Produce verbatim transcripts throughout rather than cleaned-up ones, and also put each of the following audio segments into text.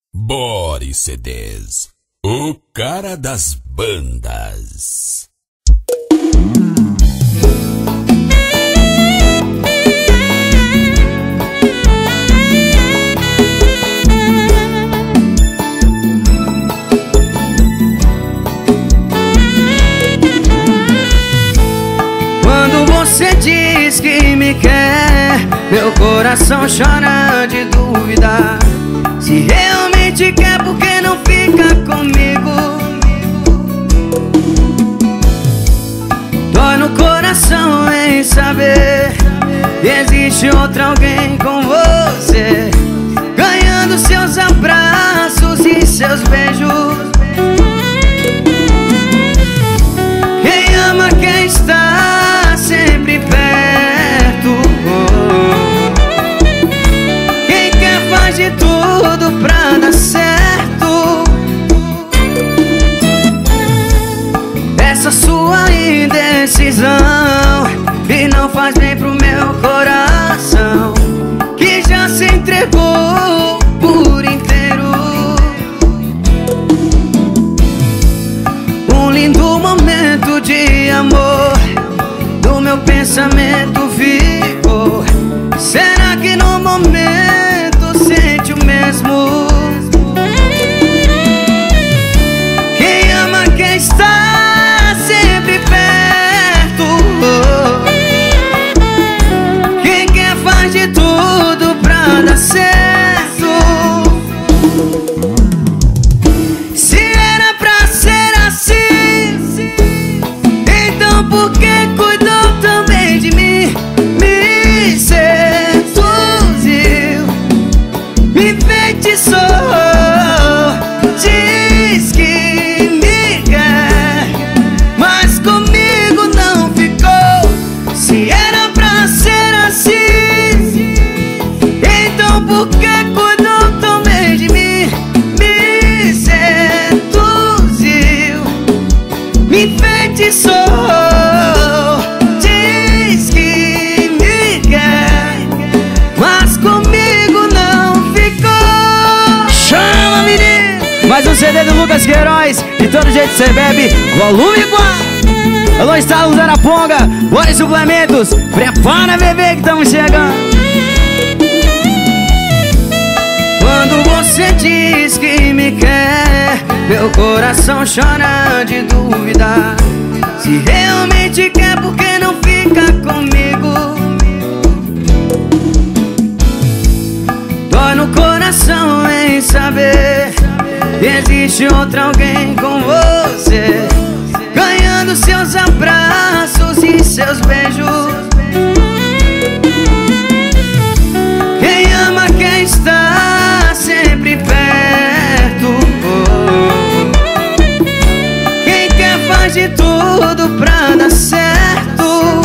Boris C Ds, o cara das bandas. Quando você diz que me quer, meu coração chora de dúvida. Se realmente quer, por que não fica comigo? Dói no coração em saber que existe outro alguém com você, ganhando seus abraços e seus beijos. Quem ama quer estar sempre perto. Quem quer faz de tudo pra dar certo. Essa sua indecisão e não faz bem pro meu coração, que já se entregou por inteiro. Um lindo momento de amor no meu pensamento ficou. Será que no momento sente o mesmo? Quem ama quer estar sempre perto. Quem quer faz de tudo pra dar certo. Se era pra ser assim, então por que cuidou também de mim? Me seduziu, me enfeitiçou, diz que me quer, mas comigo não ficou. Se era pra ser assim, então por que cuidou também de mim? Me seduziu, me enfeitiçou, diz que me quer, mas comigo não ficou. Chama, menino! Mais um C D do Lucas Queiroz, de todo jeito cê bebe, volume quatro. Alô, Estalo Zaraponga, bora em suplementos, prepara, bebê, que tamo chegando. Quando você diz que me quer, meu coração chora de dúvida. Se realmente quer, por que não fica comigo? Dói no coração em saber que existe outro alguém com você, ganhando seus abraços e seus beijos. Quem ama quer estar sempre perto. Quem quer faz de tudo pra dar certo.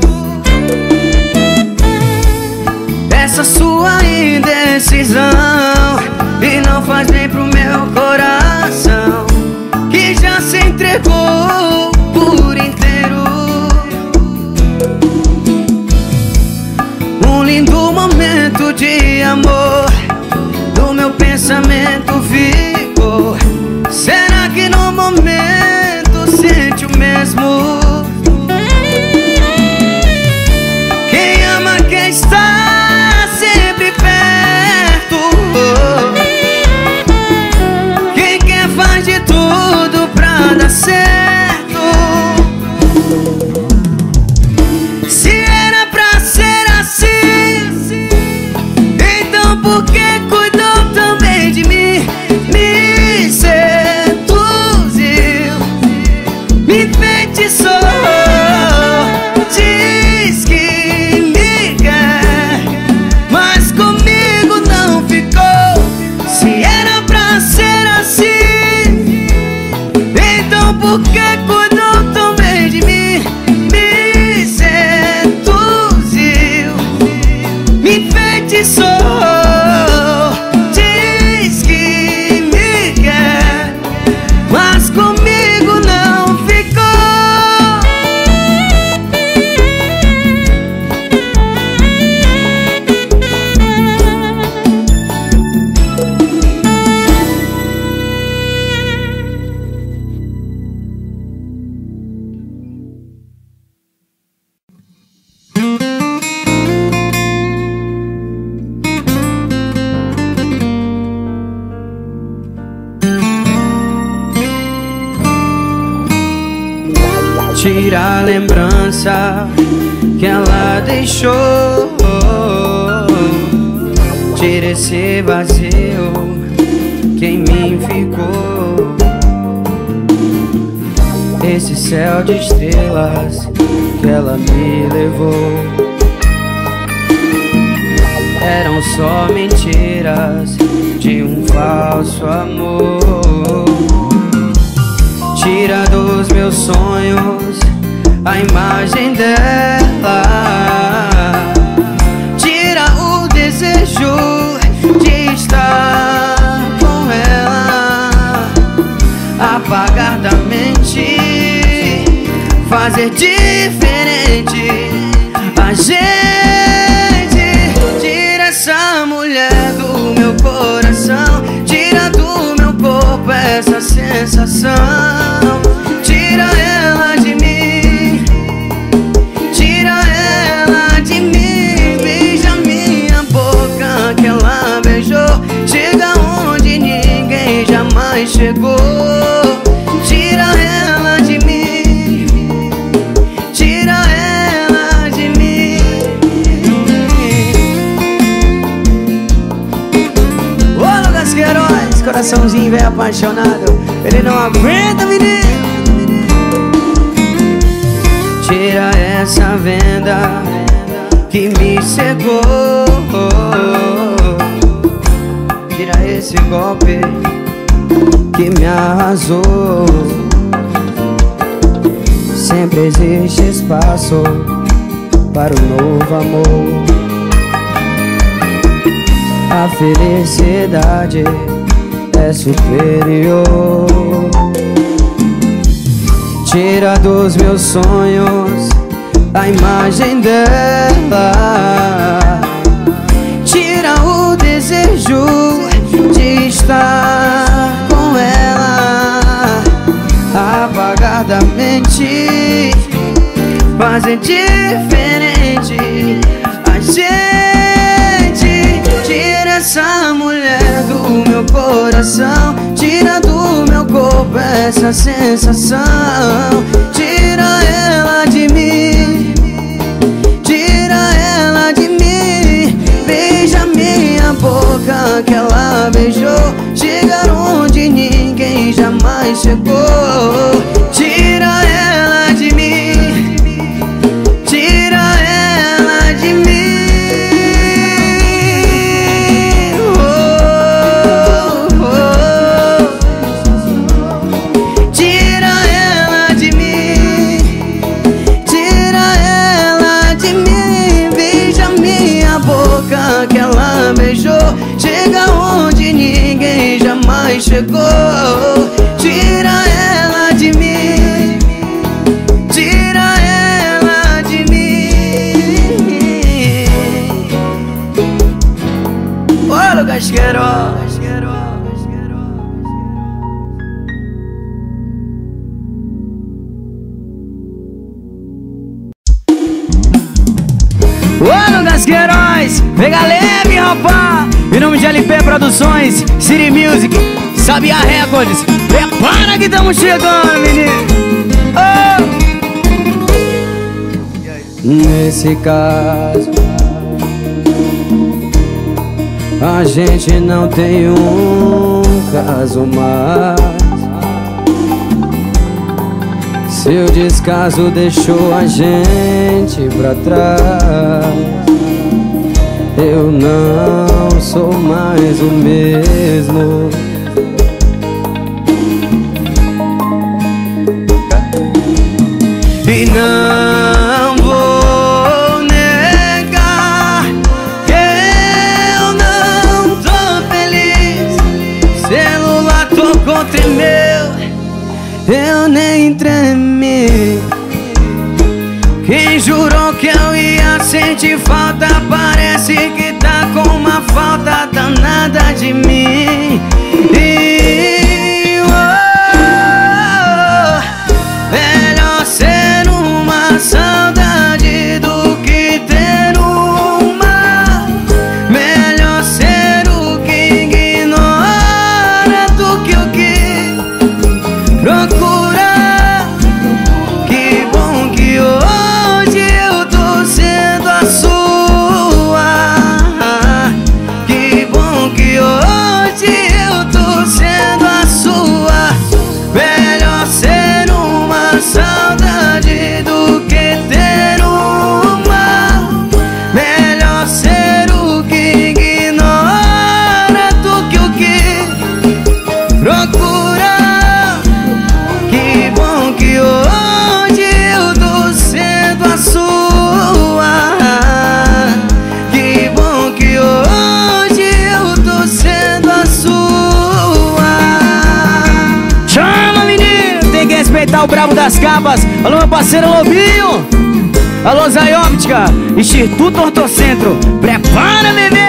Essa sua indecisão e não faz bem pro meu coração, que já se entregou por inteiro. Um lindo momento de amor no meu pensamento ficou. Será que no momento sente o mesmo? Quem ama quer estar sempre perto. Quem quer faz de tudo pra dar certo. Se era pra ser assim, então por que cuidou também de mim? Me seduziu, me enfeitiçou, diz que me quer, mas comigo não ficou. Se era pra ser assim, então por que cuidou também de mim? Me seduziu, me enfeitiçou, diz que me quer, mas comigo não ficou. tira a lembrança que ela deixou. Tira esse vazio que em mim ficou. Esse céu de estrelas que ela me levou eram só mentiras de um falso amor. Tira dos meus sonhos a imagem dela. Tira o desejo de estar com ela. Apagar da mente, fazer diferente a gente. Tira essa mulher do meu coração, tira do meu corpo essa sensação. Tira ela de mim, tira ela de mim. Beija minha boca que ela beijou, chega onde ninguém jamais chegou. Tira ela de mim, tira ela de mim. Ô Lucas Queiroz, coraçãozinho velho apaixonado, ele não aguenta, menino. Tira essa venda que me cegou. Tira esse golpe que me arrasou. Sempre existe espaço para um novo amor. A felicidade é superior. Tira dos meus sonhos a imagem dela. Tira o desejo de estar com ela. Apagadamente, fazer diferente a gente. Tira essa mulher do meu coração, tira do meu corpo essa sensação. Tira ela de mim, tira ela de mim. Beija minha boca que ela beijou, chegar onde ninguém jamais chegou. Tira ela de mim, tira ela de mim. Que ela beijou, chega onde ninguém jamais chegou. Tira ela de mim, tira ela de mim. Ô Lucas Queiroz, ô Lucas Queiroz, pega leve, rapá. Em nome de L P Produções, City Music, Sabiá Records. Prepara que estamos chegando, menino. Oh! Nesse caso, a gente não tem um caso mais. Seu descaso deixou a gente pra trás. Eu não sou mais o mesmo. E não vou negar que eu não tô feliz. Celular tocou, tremeu, eu nem tremi. Quem jurou que eu ia sentir falta, parece que tá com uma falta danada de mim. E, oh, melhor ser uma saudade do que ter uma. Melhor ser o que ignora do que o que procura. Que bom procura. Que bom que hoje eu tô sendo a sua. Que bom que hoje eu tô sendo a sua. Chama, menino! Tem que respeitar o brabo das capas. Alô, meu parceiro Lobinho. Alô, Zay Óptica, Instituto Ortocentro. Prepara, bebê!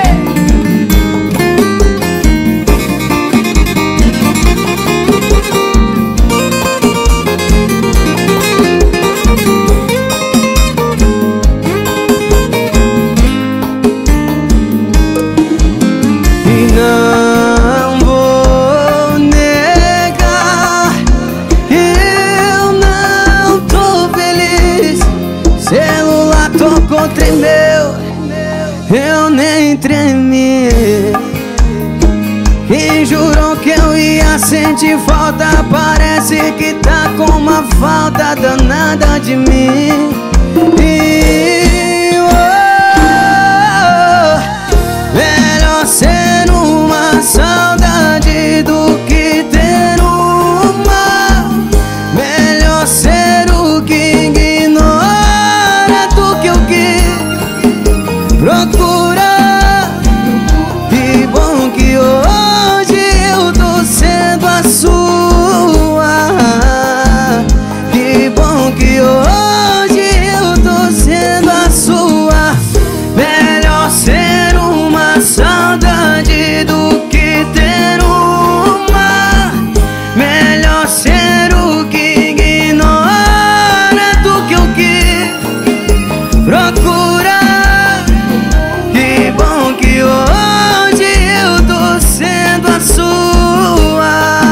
E não vou negar, eu não tô feliz. Celular tocou, tremeu, eu nem tremi. Quem jurou que eu ia sentir falta, parece que tá com uma falta danada de mim. E, oh, melhor ser uma saudade do que ter uma. Melhor ser o que ignora do que o que procura. Que bom que hoje eu tô sendo a sua. Que bom que hoje eu tô sendo a sua. Melhor ser uma saudade do que ter uma. Melhor ser o que ignora do que o que procura. Que bom que hoje eu tô sendo a sua.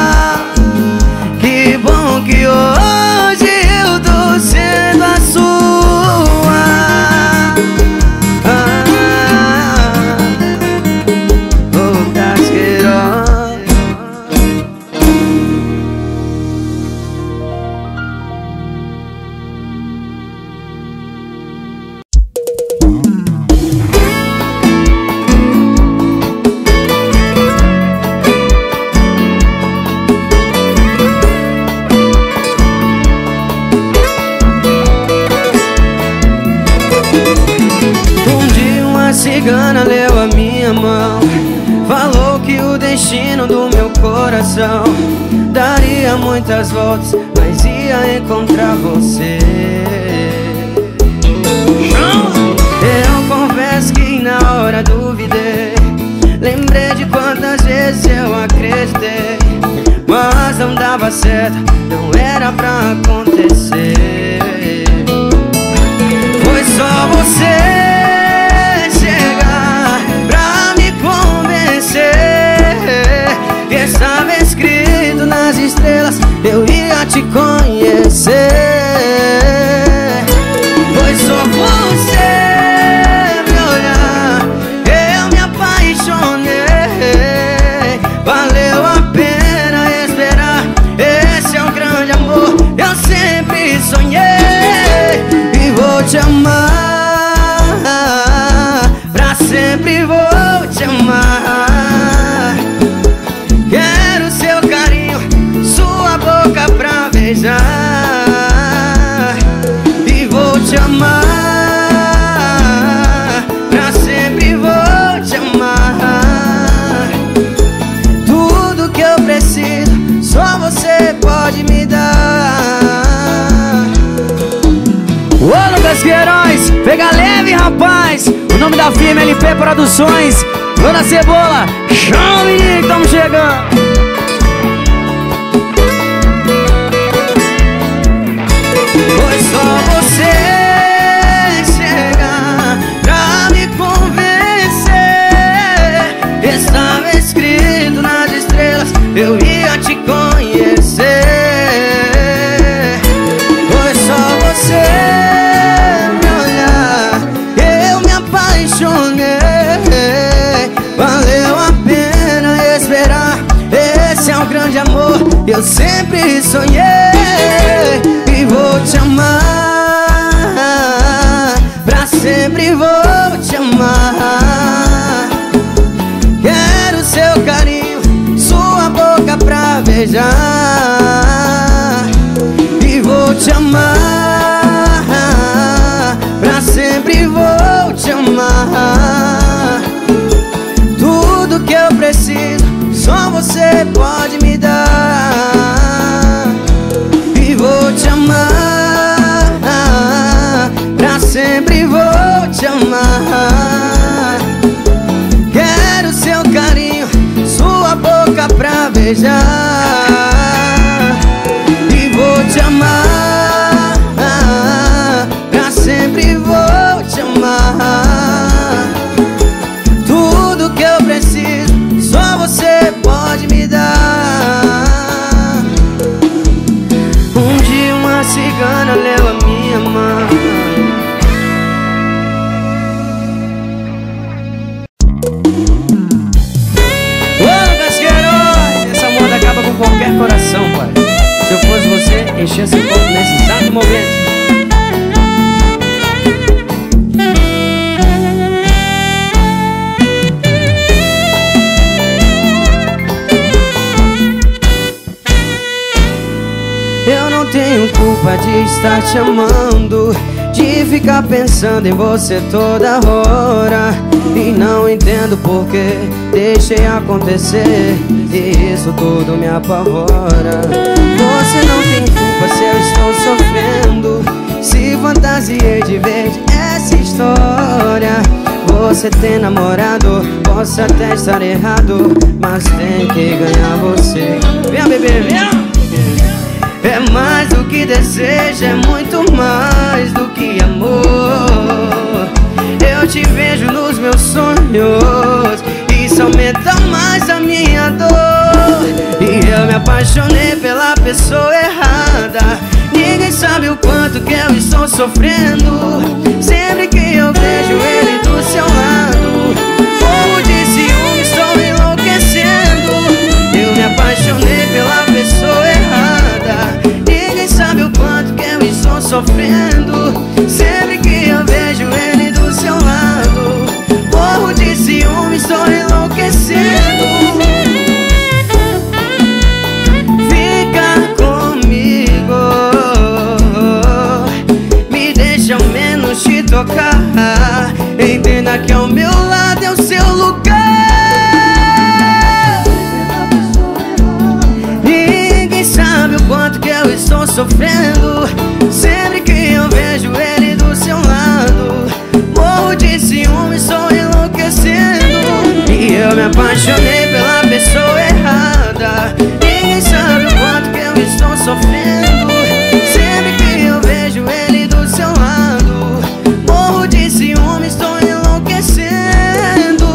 Que bom que hoje eu tô sendo a sua. Ah, Lucas Queiroz. Um dia uma cigana leu a minha mão, falou que o destino do meu coração daria muitas voltas, mas ia encontrar você. Eu confesso que na hora duvidei, lembrei de quantas vezes eu acreditei, mas não dava certo, não era pra acontecer. Foi só você chegar pra me convencer que estava escrito nas estrelas, eu ia te conhecer. Foi só você me olhar, eu me apaixonei. Valeu a pena esperar, esse é o grande amor, eu sempre sonhei. E vou te amar, pra sempre vou te amar. Quero seu carinho, sua boca pra beijar. E vou te amar, pra sempre vou te amar. Tudo que eu preciso, só você pode me dar. Ô, Lucas Queiroz, pega leve, rapaz. O nome da firma L P Produções. Dona Cebola, chama, menino, que tamo chegando. Foi só você chegar pra me convencer, estava escrito nas estrelas, eu ia te conhecer. Foi só você me olhar, eu me apaixonei. Valeu a pena esperar, esse é um grande amor, eu sempre sonhei. E vou te amar, pra sempre vou te amar. Quero seu carinho, sua boca pra beijar. E vou te amar, pra sempre vou te amar. Tudo que eu preciso, só você pode me dar. E vou te amar, pra sempre vou te amar. Quero seu carinho, sua boca pra beijar. E vou te amar, pra sempre vou te amar. Tudo que eu preciso, só você pode me dar. Um dia uma cigana leu a minha mão. Ô, Lucas Queiroz, essa moda acaba com qualquer coração, pai. Se eu fosse você, enchia seu corpo nesse exato momento. Eu não tenho culpa de estar te amando, de ficar pensando em você toda hora. E não entendo por que deixei acontecer, e isso tudo me apavora. Você não tem culpa se eu estou sofrendo, se fantasiei de ver essa história. Você tem namorado, posso até estar errado, mas tem que ganhar você. Vem, bebê, vem! É mais do que desejo, é muito mais do que amor. Eu te vejo nos meus sonhos, isso aumenta mais a minha dor. E eu me apaixonei pela pessoa errada. Ninguém sabe o quanto que eu estou sofrendo. Sempre que eu vejo ele do seu lado, morro de ciúme, estou enlouquecendo. Eu me apaixonei pela pessoa errada. Ninguém sabe o quanto que eu estou sofrendo. Sempre que eu vejo ele do seu lado, morro de ciúme, estou enlouquecendo. Fica comigo, me deixa ao menos te tocar. Entenda que ao meu lado é o seu lugar. Ninguém sabe o quanto que eu estou sofrendo. Sempre que eu vejo ele do seu lado, morro de ciúme, estou enlouquecendo. E eu me apaixonei pela pessoa errada. Ninguém sabe o quanto que eu estou sofrendo. Sempre que eu vejo ele do seu lado, morro de ciúme, estou enlouquecendo.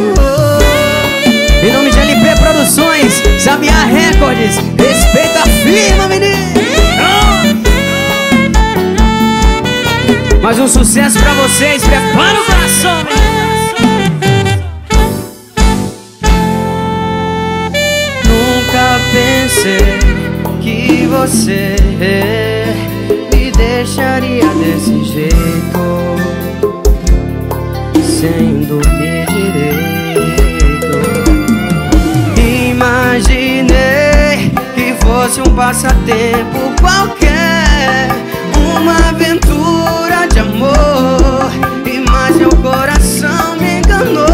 Em nome de L P Produções, Sabiá Records, respeita a firma, menino. Mais um sucesso pra vocês, prepara o coração, Nunca pensei que você me deixaria desse jeito, sem dormir direito. Imaginei que fosse um passatempo qualquer, uma aventura de amor, e mais meu coração me enganou.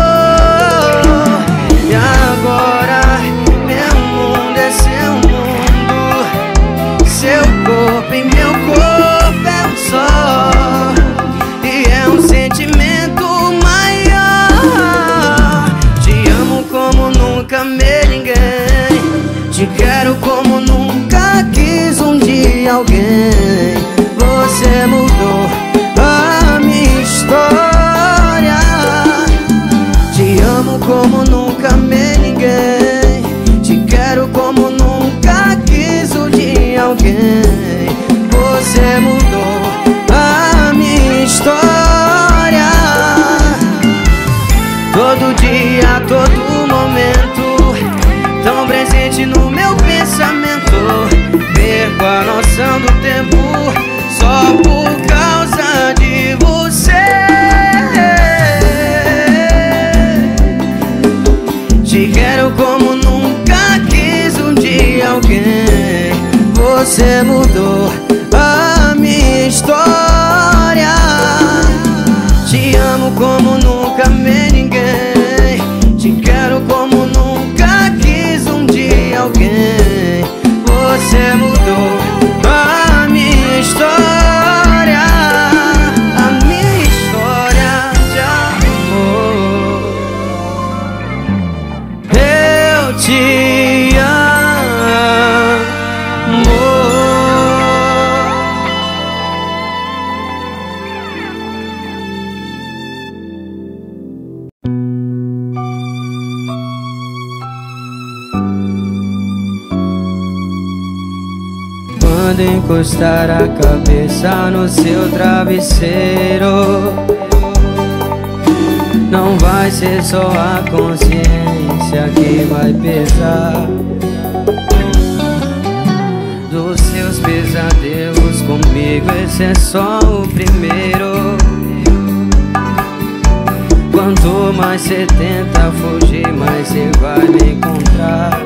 E agora meu mundo é seu mundo, seu corpo e meu corpo é um só. E é um sentimento maior. Te amo como nunca amei ninguém, te quero como nunca quis um dia alguém. Você mudou a minha história. Te amo como nunca amei ninguém, te quero como nunca quis um dia alguém. Você mudou a minha história. Todo dia, todo momento, tão presente no meu pensamento. Perco a noção do tempo só por causa de você. Te quero como nunca quis um dia alguém. Você mudou a minha história. Te amo como nunca amei ninguém. Te quero como nunca quis um dia alguém. Você mudou a minha história, a minha história de amor. Eu te amo. Quando encostar a cabeça no seu travesseiro, não vai ser só a consciência que vai pesar. Dos seus pesadelos comigo, esse é só o primeiro. Quanto mais cê tenta fugir, mais cê vai me encontrar.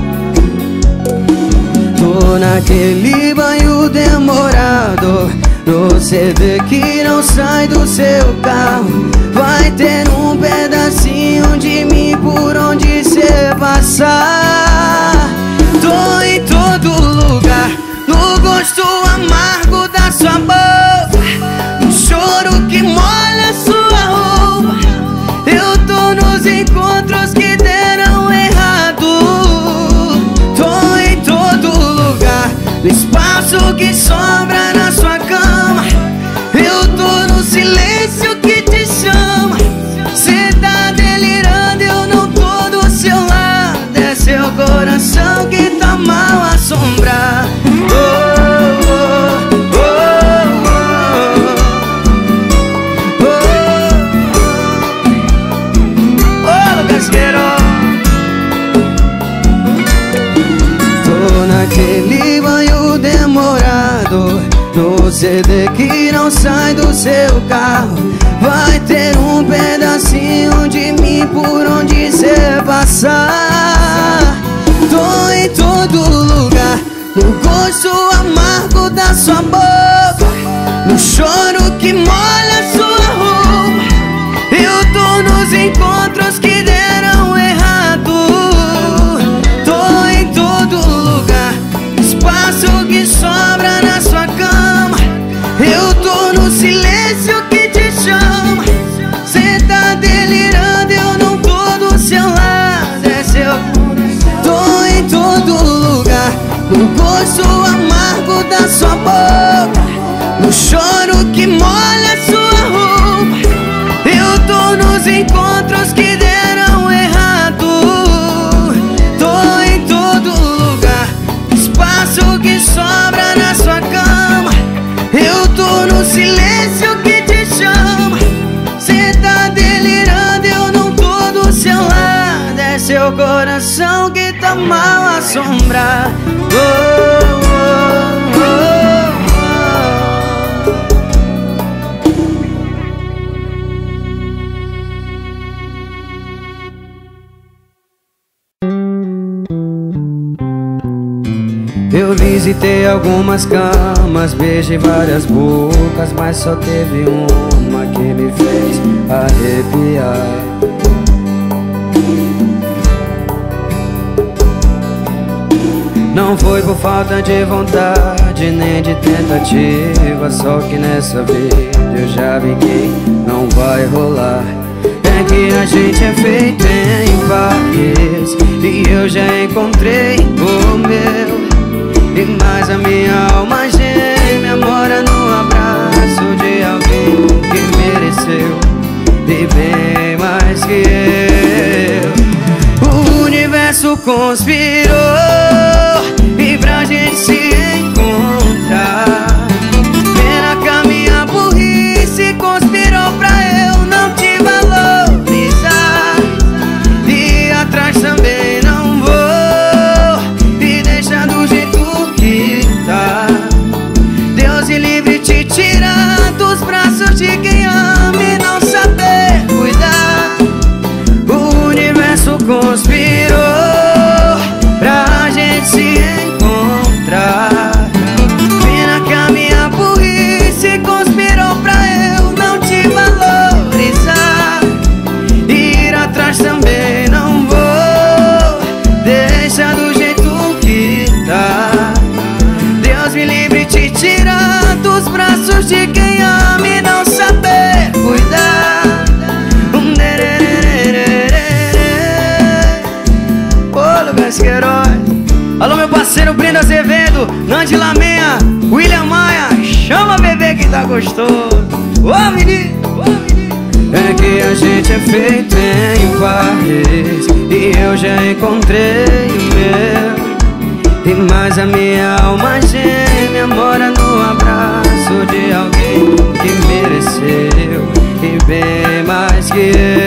Tô naquele banho demorado, no C D que não sai do seu carro. Vai ter um pedacinho de mim por onde cê passar. Tô em todo lugar, no gosto amargo da sua boca, no choro que molha sua roupa. Eu tô nos encontros que deram errado. Tô em todo lugar, no espaço que sobra na sua cama. Eu tô no silêncio que te chama. Cê tá delirando, eu não tô do seu lado. É seu coração que tá mal assombrado. Oh, oh, oh, oh, oh, oh, Lucas Queiroz. Tô naquele banho demorado, no C D que não sai do seu carro. Vai ter um pedacinho de mim por onde cê passar. Tô em todo lugar, no gosto amargo da sua boca, no choro que molha sua roupa. Eu tô nos encontros que deram errado. Tô em todo lugar, espaço que sobra na sua cama. Eu tô no silêncio que te chama. Cê tá delirando, eu não tô do seu lado. É seu. Tô em todo lugar, no gosto amargo da sua boca, no choro que molha sua roupa. Eu tô nos encontros que deram errado. Tô em todo lugar, espaço que sobra na sua cama. Eu tô no silêncio que te chama. Cê tá delirando, eu não tô do seu lado. É seu coração que tá mal assombrado. Oh, oh, oh, oh. Eu visitei algumas camas, beijei várias bocas, mas só teve uma que me fez arrepiar. Não foi por falta de vontade, nem de tentativa, só que nessa vida eu já vi que não vai rolar. É que a gente é feito em pares, e eu já encontrei o meu. E mais a minha alma gêmea mora no abraço de alguém que mereceu, e bem mais que eu. O universo conspirou e pra gente se encontrar. Pena que a minha burrice conspirou pra eu não te valorizar. E atrás também não vou, e deixa do jeito que tá. Deus me livre te tirar dos braços de quem ama e não saber cuidar. O universo conspirou pra gente gente se encontrar. Pena que a minha burrice conspirou pra eu não te valorizar. Ir atrás também não vou, deixa do jeito que tá. Deus me livre te tirar dos braços de quem ama e não saber cuidar. Ô, Lucas Queiroz. Alô, meu parceiro Brenda Azevedo, Nandi Lamenha, William Maia. Chama bebê que tá gostoso. Ô, menino, ô, menino. É que a gente é feito em pares e eu já encontrei o meu. E mais a minha alma gêmea mora no abraço de alguém que mereceu e bem mais que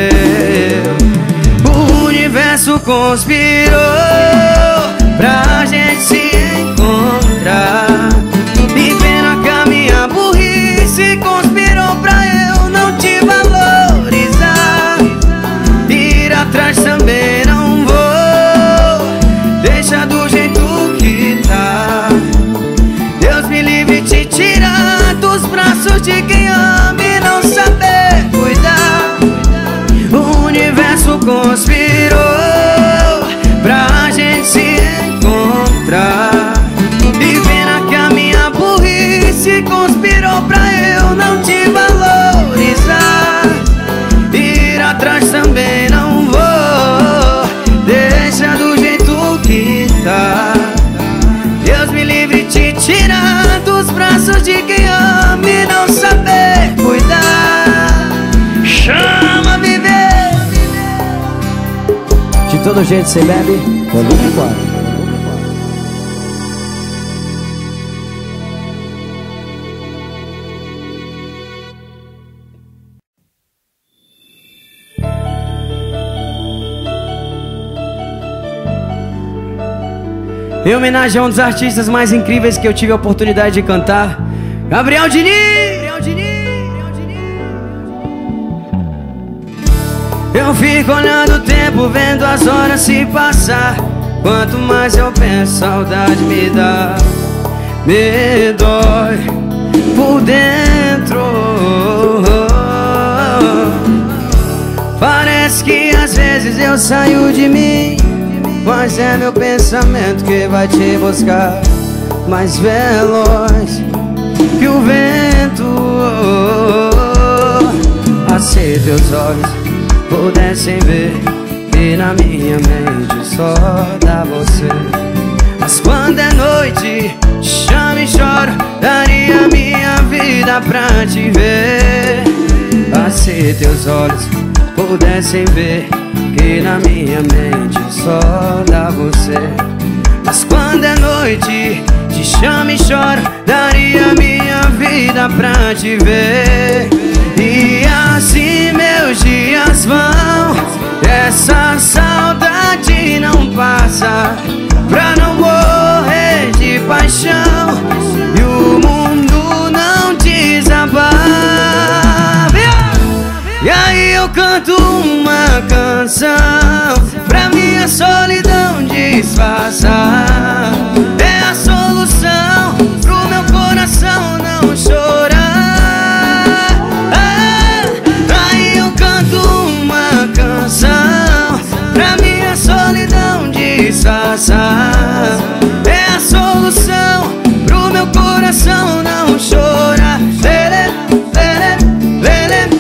eu. O universo conspirou pra gente se encontrar. E pena que a minha burrice conspirou pra eu não te valorizar. Ir atrás também não vou, deixa do jeito que tá. Deus me livre te tirar dos braços de quem ama e não saber cuidar. O universo conspirou pra gente se encontrar. E pena que a minha burrice conspirou pra eu não te valorizar. Ir atrás também não vou, deixa do jeito que tá. Deus me livre te tirar dos braços de quem ama e não saber cuidar. Chama viver. De todo jeito cê bebe, volume quatro. Em homenagem a um dos artistas mais incríveis que eu tive a oportunidade de cantar, Gabriel Diniz. Gabriel Diniz. Eu fico olhando o tempo, vendo as horas se passar. Quanto mais eu penso, saudade me dá. Me dói por dentro. Parece que às vezes eu saio de mim, mas é meu pensamento que vai te buscar, mais veloz que o vento. Ah, se teus olhos pudessem ver que na minha mente só dá você. Mas quando é noite, te chamo e choro, daria minha vida pra te ver. Ah, se teus olhos pudessem ver que na minha mente só dá você. Mas quando é noite, te chamo e choro, daria minha vida pra te ver. E assim meus dias vão, essa saudade não passa, pra não morrer de paixão e o mundo não desabar. E aí eu canto uma canção pra minha solidão disfarçar. É a solução pro meu coração não chorar. Ah, aí eu canto uma canção pra minha solidão disfarçar. É a solução pro meu coração não chorar. Lele, lele, lele.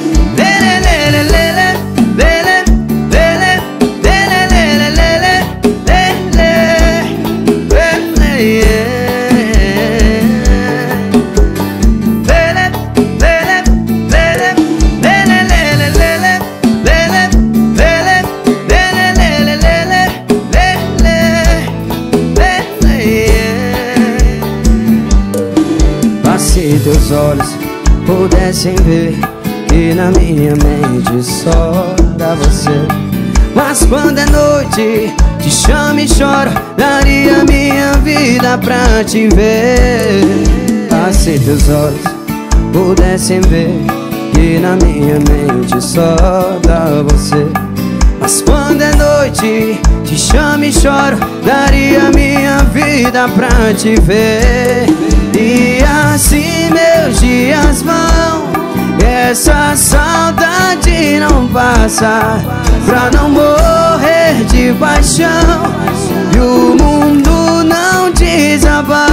Se teus olhos pudessem ver que na minha mente só dá você. Mas quando é noite, te chamo e choro, daria minha vida pra te ver. Ah, se teus olhos pudessem ver que na minha mente só dá você. Mas quando é noite, te chamo e choro, daria minha vida pra te ver. E assim meus dias vão, essa saudade não passa, pra não morrer de paixão e o mundo não desabar.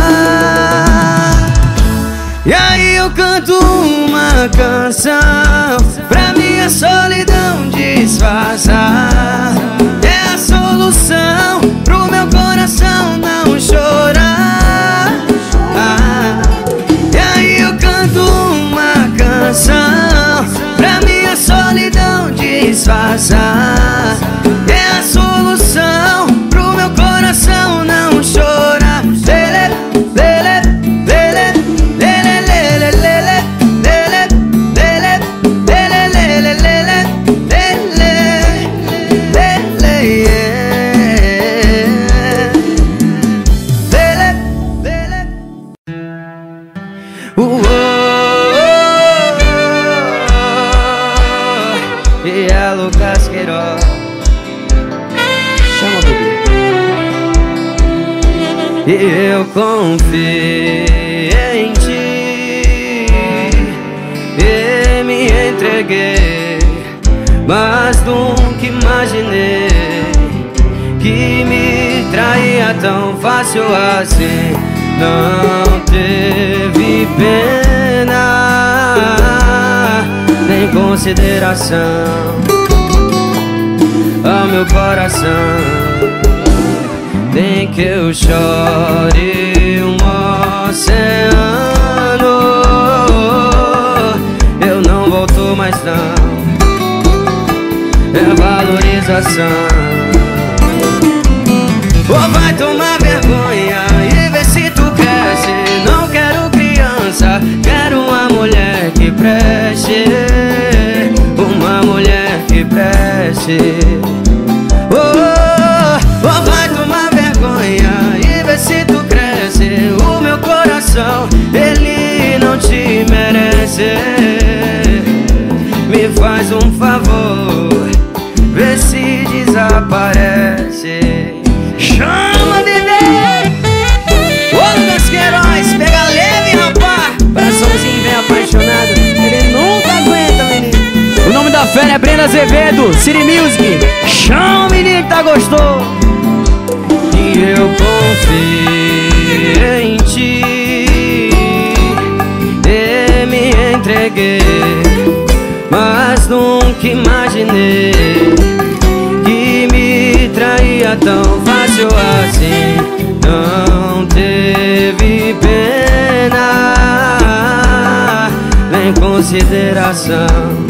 E aí eu canto uma canção pra minha solidão disfarçar. É a solução pro meu coração não chorar. Ah, e aí eu canto uma canção pra minha solidão disfarçar. É a solução pro meu coração não chorar. Lele, lele, lele, lele, lele, lele, lele, lele, lele, lele, lele, lele, lele, lele, lele. E é Lucas Queiroz. Chama, bebê. E eu confiei em ti e me entreguei, mas nunca imaginei que me traía tão fácil assim. Não teve pena nem consideração ao meu coração. Nem que eu chore um oceano, eu não volto mais não. É valorização. Ou vai tomar vergonha e ver se tu cresce. Não quero criança, quero uma mulher que preste, uma mulher que preste. Oh, oh, vai tomar vergonha e ver se tu cresce. O meu coração, ele não te merece. Me faz um favor, vê se desaparece. Chama, bebê! Ô, Lucas Queiroz, pega leve, rapaz. Coraçãozinho bem apaixonado, ele nunca aguenta, menino. O nome da fera é Brenda Azevedo, City Music. Chama, menino, que tá gostoso. E eu confiei em ti e me entreguei, mas nunca imaginei que me traía tão fácil assim. Não teve pena nem consideração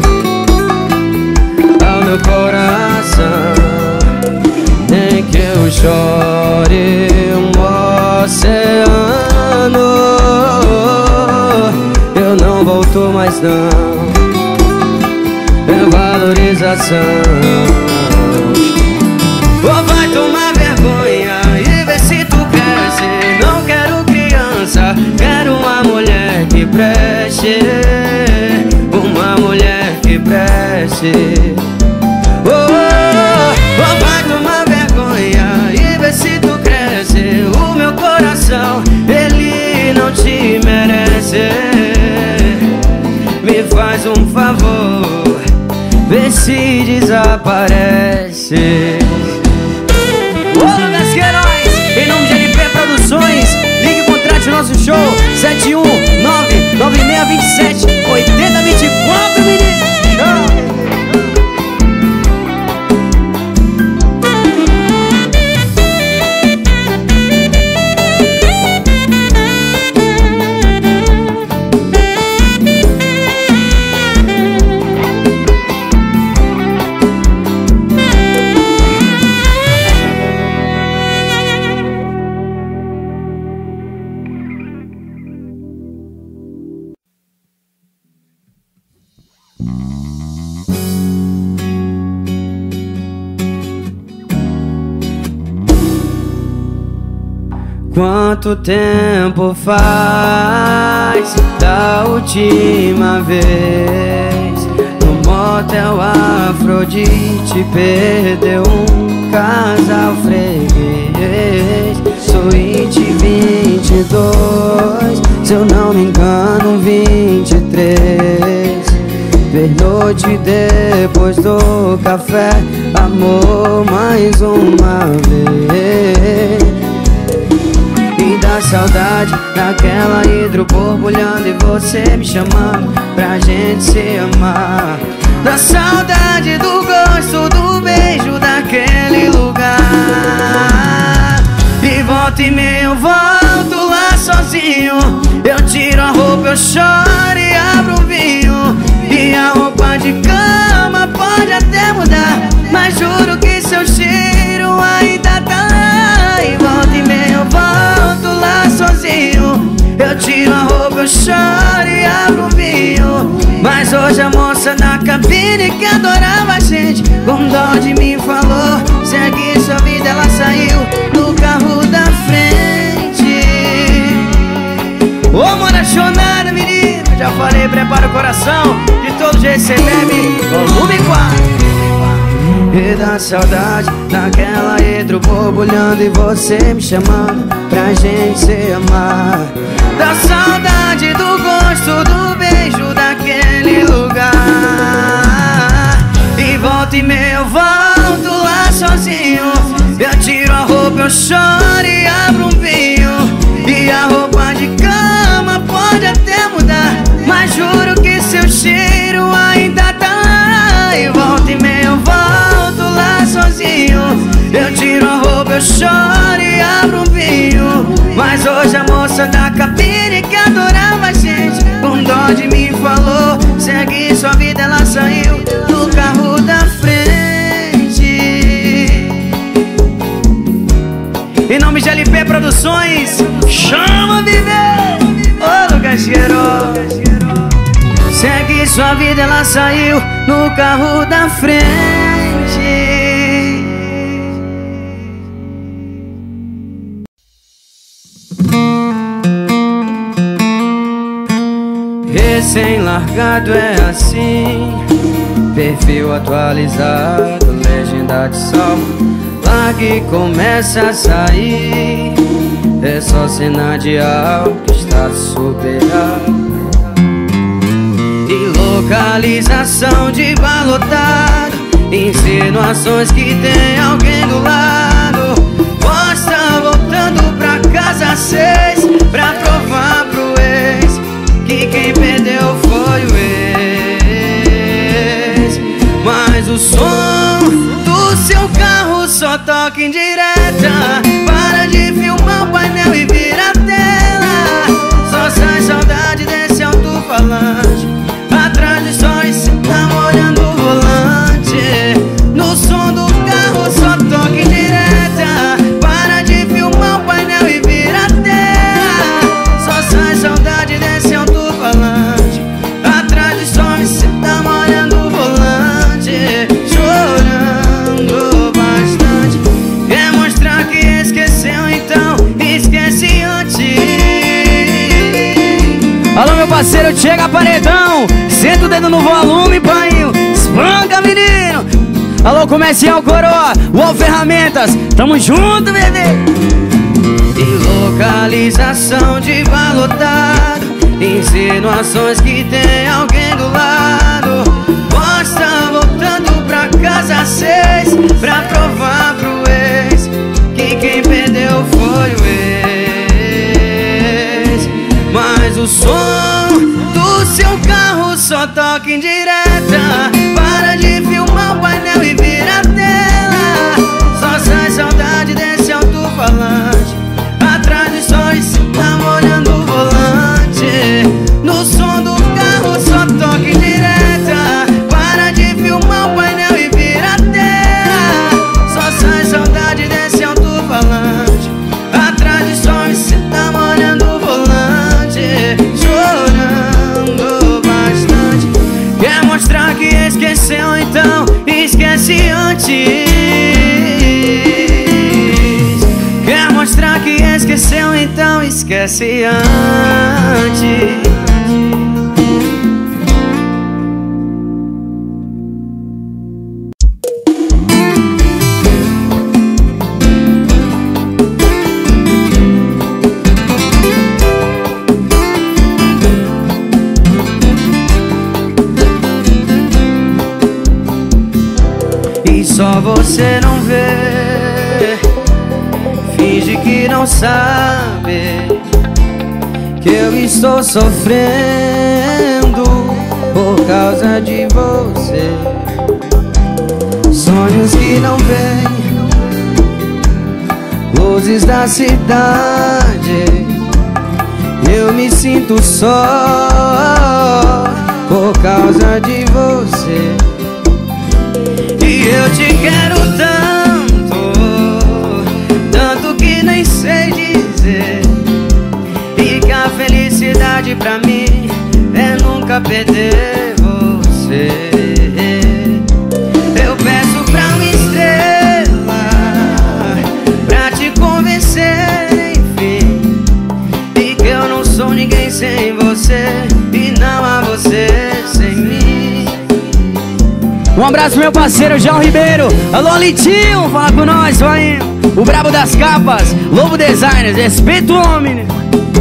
ao meu coração. Nem que eu chore um oceano, eu não volto mais não. É valorização. Ou vai tomar vergonha e ver se tu cresce. Não quero criança, quero uma mulher que preste, uma mulher que preste. Oh, oh, oh, vai tomar vergonha e ver se tu cresce. O meu coração, ele não te merece. Me faz um favor, vê se desaparece. Ô, Lucas Queiroz, em nome de L P Produções, ligue e contrate o nosso show sete um nove nove seis dois sete oito zero dois quatro, menino. Quanto tempo faz da última vez no motel Afrodite perdeu um casal freguês? Suíte noite depois do café, amor, mais uma vez. E da saudade daquela hidro borbulhando e você me chamando pra gente se amar. Da saudade do gosto do beijo daquele lugar. E volta e meia eu volto lá sozinho. Eu tiro a roupa, eu choro e abro um vinho. E a roupa de cama pode até mudar, mas juro que seu cheiro ainda tá lá. E volta e meia eu volto lá sozinho. Eu tiro a roupa, eu choro e abro um vinho. Mas hoje a moça na cabine que adorava a gente, com dó de mim falou: segue sua vida, ela saiu no carro da frente. Ô, mora chonada, menina, já falei, prepara o coração. De todo jeito cê bebe, volume quatro. E da saudade daquela hidro borbulhando e você me chamando pra gente se amar. Da saudade do gosto do beijo daquele lugar. E volta e meia eu volto lá sozinho. Eu tiro a roupa, eu choro e abro um vinho. E a roupa de cama pode até mudar, mas juro que seu cheiro ainda tá lá. E volta e meia eu volto lá sozinho. Eu tiro a roupa, eu choro e abro um vinho. Mas hoje a moça da cabine que adorava a gente, com dó de mim falou: segue sua vida, ela saiu do carro da frente. Em nome de L P Produções, chama viver, ô Lucas Queiroz. Segue sua vida, ela saiu no carro da frente. Recém-largado é assim, perfil atualizado, legenda de salmo, larga e começa a sair. É só cena de algo que está superado. E localização de bar lotado, insinuações que tem alguém do lado. Posta voltando pra casa às seis, pra provar pro ex que quem perdeu foi o ex. Mas o som do seu carro só toca em direta. Para de filmar o painel e vira a tela. Só sai saudade desse alto-falante. Atrás dos sonhos cê tá molhando o volante. No som do carro só toca em direta. Para de filmar o painel e vira a tela. Só sai saudade desse alto-falante. Atrás dos sonhos cê tá molhando o volante. Chorando bastante. Quer mostrar que esqueceu, então esquece antes. Alô, meu parceiro, chega paredão. Senta o dedo no volume, painho. Espanca, menino. Alô, comercial Coroa, Wall Ferramentas, tamo junto, bebê. E localização de bar lotado, insinuações que tem alguém do lado. Posta voltando pra casa às seis, pra provar pro ex que quem perdeu foi o ex. Mas o som do seu carro só toca em direta. Para de filmar o painel e vira a tela. Só sai saudade desse alto-falante. Atrás dos sonhos cê tá molhando o volante. No som do carro só toca em direta. Para de filmar o painel e vira a tela. Só sai saudade desse alto-falante. Atrás dos sonhos cê tá molhando o volante. Chorando bastante. Quer mostrar que esqueceu, então esquece antes. Quer mostrar que esqueceu, então esquece antes. você não vê, finge que não sabe que eu estou sofrendo por causa de você. Sonhos que não vêm, luzes da cidade, eu me sinto só por causa de você. E eu te quero tanto, tanto que nem sei dizer. E que a felicidade pra mim é nunca perder você. Eu peço pra uma estrela pra te convencer, enfim, e que eu não sou ninguém sem você, e não há você sem mim. Um abraço pro meu parceiro João Ribeiro. Alô, Litinho, fala com nós, vai. O brabo das capas, Lobo Designers, respeita o homem, né?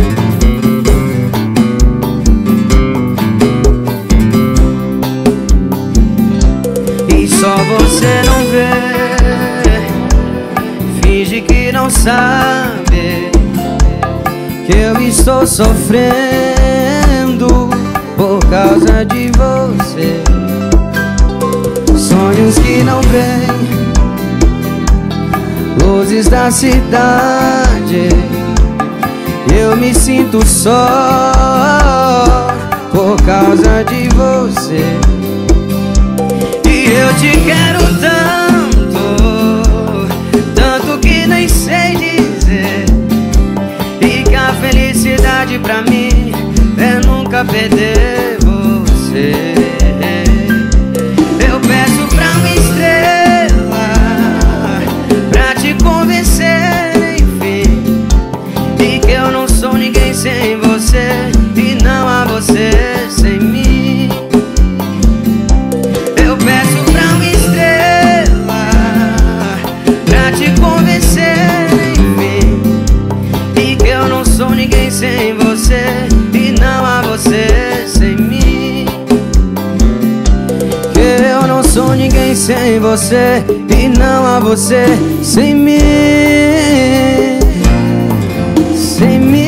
E só você não vê, finge que não sabe que eu estou sofrendo por causa de você. Sonhos que não vêm, luzes da cidade, eu me sinto só por causa de você. E eu te quero tanto, tanto que nem sei dizer. E que a felicidade pra mim é nunca perder você. Eu peço pra uma estrela pra te convencer, enfim, e que eu não sou ninguém sem você, e não há você sem mim. Eu peço pra uma estrela pra te convencer, enfim, e que eu não sou ninguém sem você, e não há você sem mim. Que eu não sou ninguém sem você, e não há você sem mim. Sem mim.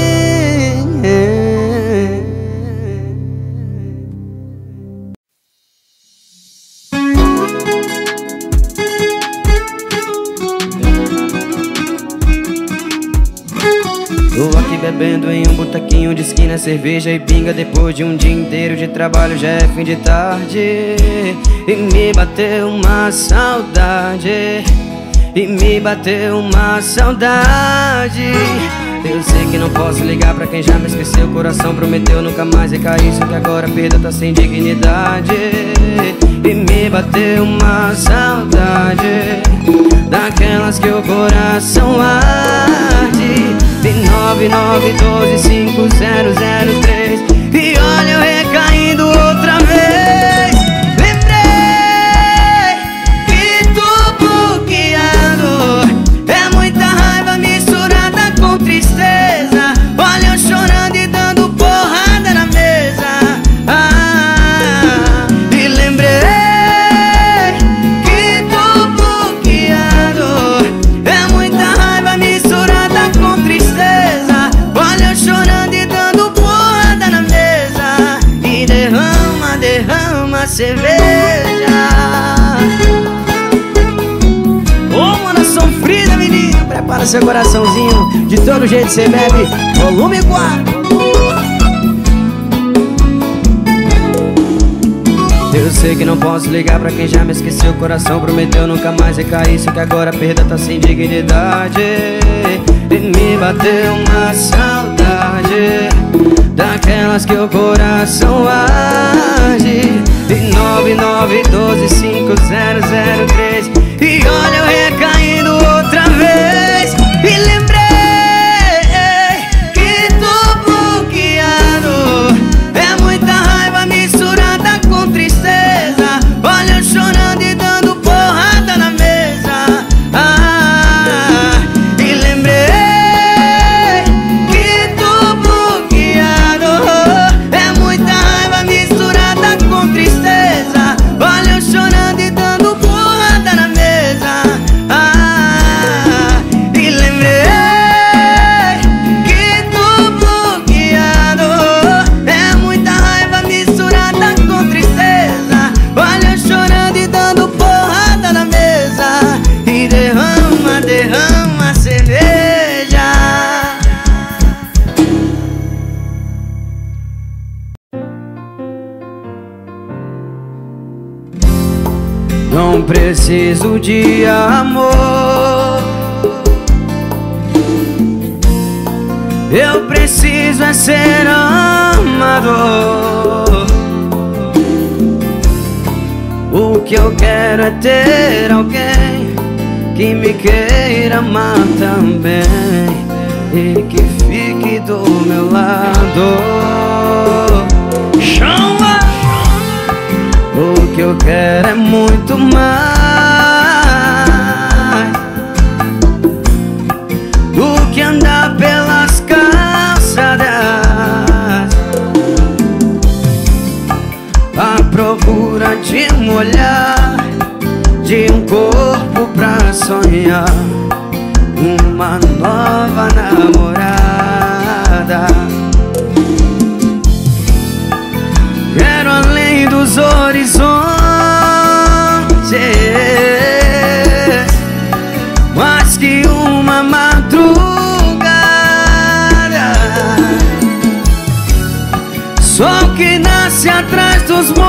Tô aqui bebendo em um botequinho de esquina, cerveja e pinga. Depois de um dia inteiro de trabalho já é fim de tarde, e me bateu uma saudade, e me bateu uma saudade. Eu sei que não posso ligar pra quem já me esqueceu. O coração prometeu nunca mais recair, só que agora a perda tá sem dignidade. E me bateu uma saudade, daquelas que o coração arde. nove nove um dois cinco zero zero três. E olha eu recaindo outra vez. Lembrei que tô bloqueado, é muita raiva misturada com tristeza. Olha eu chorando e dando porrada na mesa. Ah, e lembrei que tô bloqueado, é muita raiva misturada com tristeza. Olha eu chorando e dando porrada na mesa. E derrama, derrama cerveja. Ô, mano, sofrida, menina, prepara seu coraçãozinho. De todo jeito cê bebe, volume quatro. Eu sei que não posso ligar pra quem já me esqueceu. O coração prometeu nunca mais recair, só que agora a perda tá sem dignidade. E me bateu uma saudade, daquelas que o coração arde. E nove nove um dois cinco zero zero três. E olha eu recaindo outra vez. E lembrei que tô bloqueado, é muita raiva misturada com tristeza. Olha eu chorando e dando porrada na mesa. Ah, e lembrei que tô bloqueado, é muita raiva misturada com tristeza. Olha eu chorando e dando porrada na mesa. preciso de amor. Eu preciso é ser amador. O que eu quero é ter alguém que me queira amar também e que fique do meu lado. Chama! O que eu quero é muito mais do que andar pelas calçadas à procura de um olhar, de um corpo pra sonhar, uma nova namorada. Quero além dos horizontes, mais que uma madrugada, sol que nasce atrás dos montes,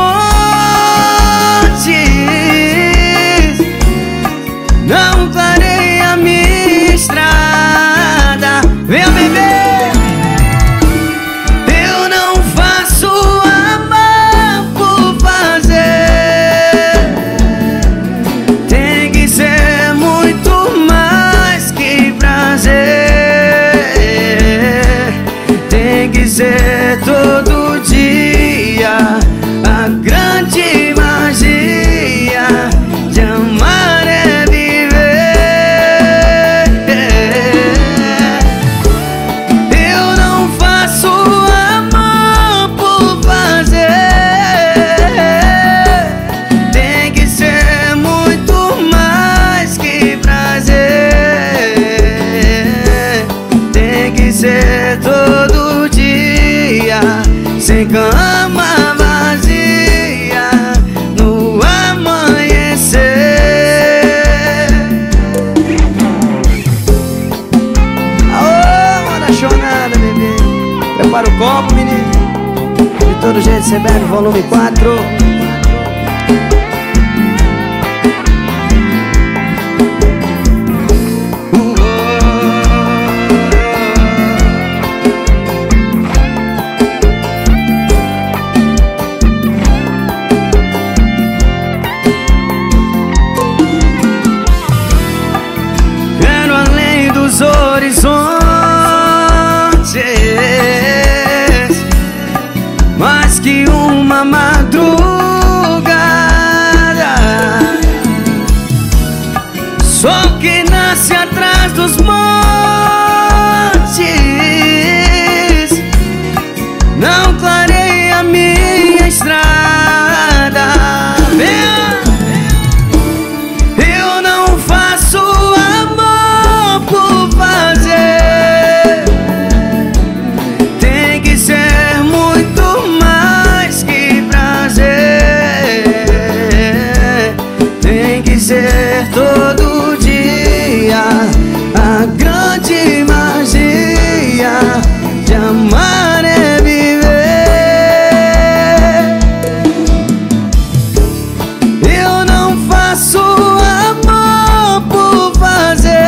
não clareia a minha estrada. Vem, bebê! Eu não faço amar por fazer, tem que ser muito mais que prazer. Tem que ser todo dia a grande magia de amar é viver. Eu não faço amor por fazer, tem que ser muito mais que prazer. Tem que ser todo dia, sem cama vazia, no amanhecer. Aô, manda chonada, bebê. Prepara o copo, menino. De todo jeito você bebe, volume quatro. Horizontes, mais que uma madrugada, sol que nasce atrás dos montes, não clareia a minha estrada. Eu não faço amor por fazer, tem que ser muito mais que prazer. Tem que ser todo dia a grande magia de amar é viver. Eu não faço amor por fazer,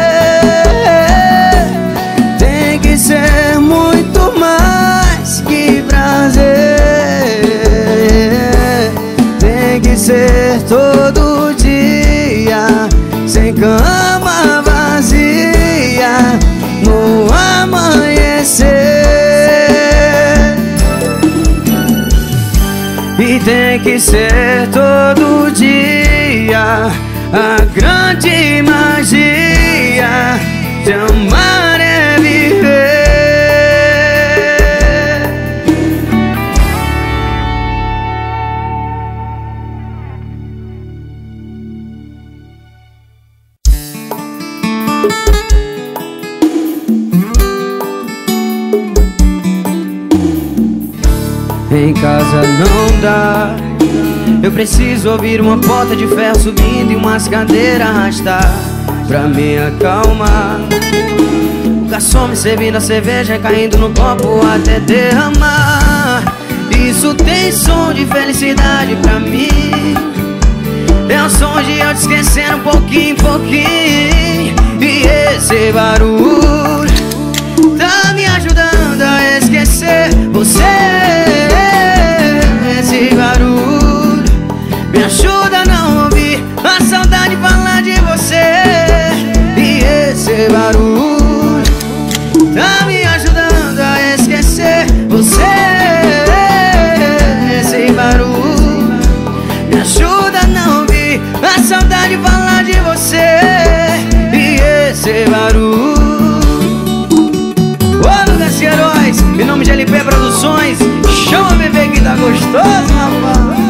tem que ser muito mais que prazer. Tem que ser todo dia, sem cama vazia, no amanhecer. E tem que ser todo dia a grande magia de amar é viver. Em casa não dá, eu preciso ouvir uma porta de ferro subindo e umas cadeiras arrastar pra me acalmar. O garçom me servindo a cerveja caindo no copo até derramar. Isso tem som de felicidade pra mim. É o som de eu te esquecendo pouquinho, pouquinho. E esse barulho tá me ajudando a esquecer você. Esse barulho me ajuda a não ouvir a saudade falar de você. E esse barulho tá me ajudando a esquecer você. Esse barulho me ajuda a não ouvir a saudade falar de você. E esse barulho. Ô Lucas Queiroz, em nome de L P Produções, chama o bebê que tá gostoso, rapaz.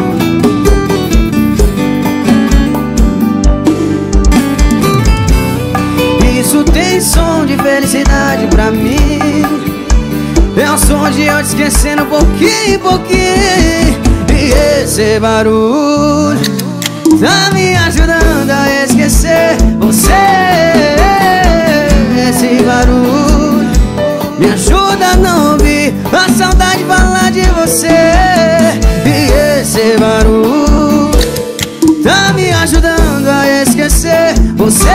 Isso tem som de felicidade pra mim. É o som de eu te esquecendo pouquinho, pouquinho. E esse barulho tá me ajudando a esquecer você. Esse barulho me ajuda a não ouvir a saudade falar de você. E esse barulho tá me ajudando a esquecer você.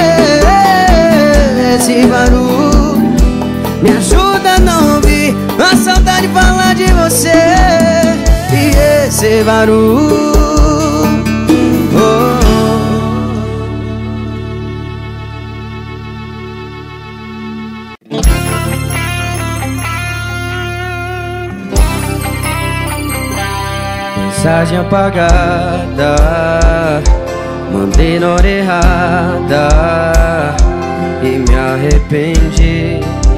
Esse barulho me ajuda a não ouvir a saudade falar de você. E esse barulho, oh. Mensagem apagada, mandei na hora errada e me arrependi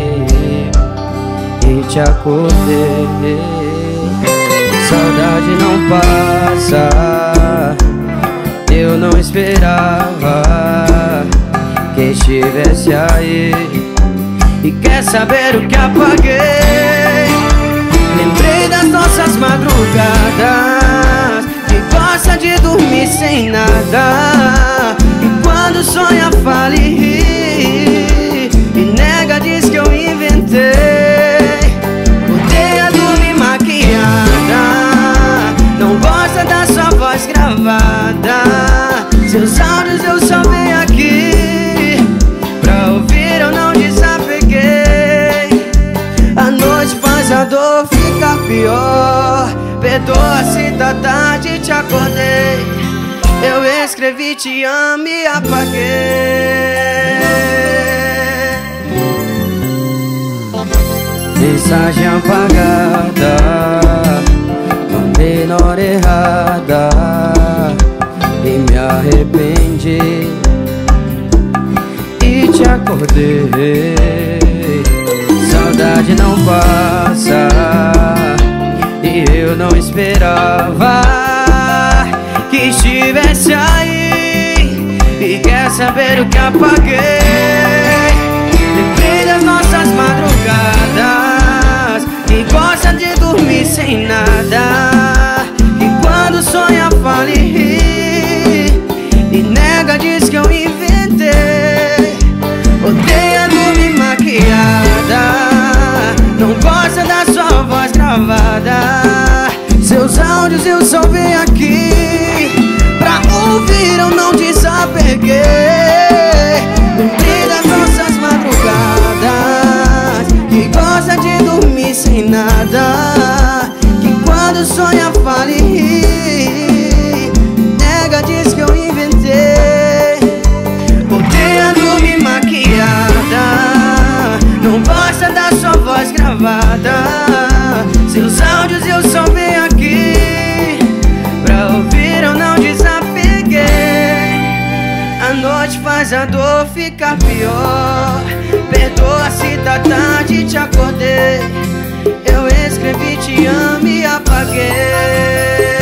e te acordei. Saudade não passa, eu não esperava que estivesse aí. E quer saber o que apaguei? Lembrei das nossas madrugadas, que gosta de dormir sem nada, e quando sonha fala e ri, e nega diz que eu inventei. Odeia dormir maquiada, não gosta da sua voz gravada. Seus áudios eu só venho aqui pra ouvir, eu não desapeguei. A noite faz a dor ficar pior. Perdoa se tá tarde te acordei. Eu escrevi te amo e apaguei. Mensagem apagada, mandei na hora errada e me arrependi e te acordei. Saudade não passa e eu não esperava que estivesse aí. E quer saber o que apaguei? Lembrei das nossas madrugadas, que gosta de dormir sem nada, que quando sonha fala e ri, e nega diz que eu inventei. Odeia dormir maquiada, não gosta da sua voz gravada. Seus áudios eu só venho aqui pra ouvir, eu não desapeguei. Lembrei das nossas madrugadas, que gosta de dormir sem nada, que quando sonha fala e ri, nega diz que eu inventei. Odeia dormir maquiada, não gosta da sua voz gravada. Seus áudios eu só venho aqui pra ouvir, eu não desapeguei. A noite faz a dor ficar pior. Perdoa se tá tarde te acordei. Eu escrevi te amo e apaguei.